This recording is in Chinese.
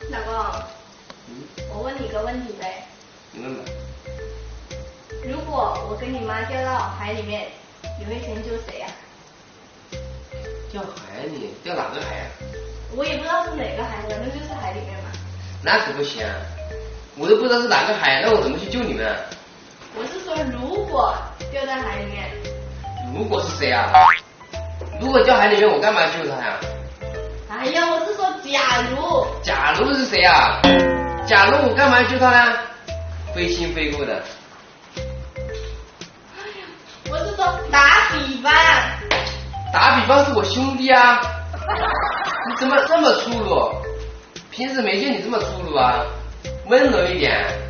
老公，我问你个问题呗。 你问吧。 如果我跟你妈掉到海里面，你会先救谁呀？ 掉海里？掉哪个海呀？ 我也不知道是哪个海，反正就是海里面嘛。 那可不行啊！我都不知道是哪个海，那我怎么去救你们啊？ 我是说，如果掉在海里面。 如果是谁啊？如果掉海里面，我干嘛救他呀？ 哎呀，我是说假如。 假如是谁啊？假如我干嘛要救他呢？非亲非故的。 哎呀，我是说打比方。 打比方是我兄弟啊！你怎么这么粗鲁？平时没见你这么粗鲁啊，温柔一点。